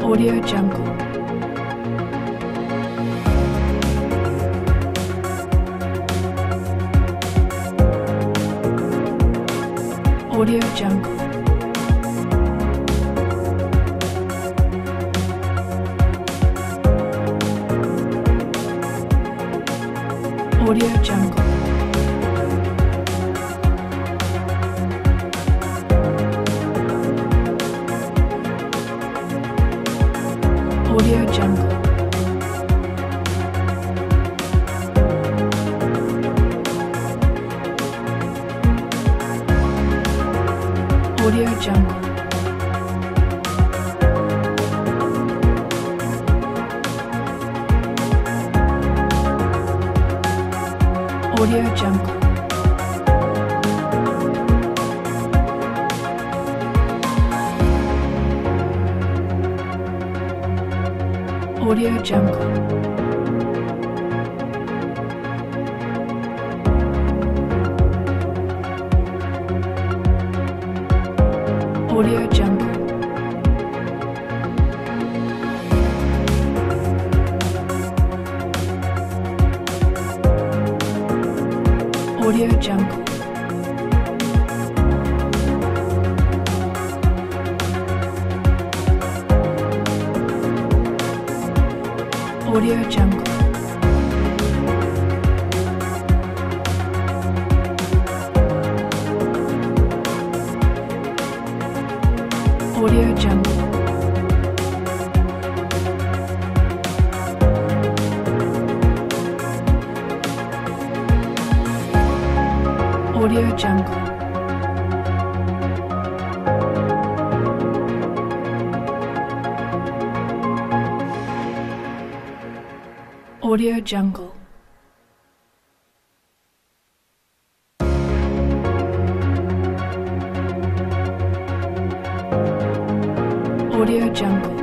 Audio Jungle. Audio Jungle. Audio Jungle. Audio Jungle. Audio Jungle. Audio Jungle. Audio Jungle. Audio Jungle. Audio Jungle. Audio Jungle. Audio Jungle. Audio Jungle. Audio Jungle. Audio Jungle.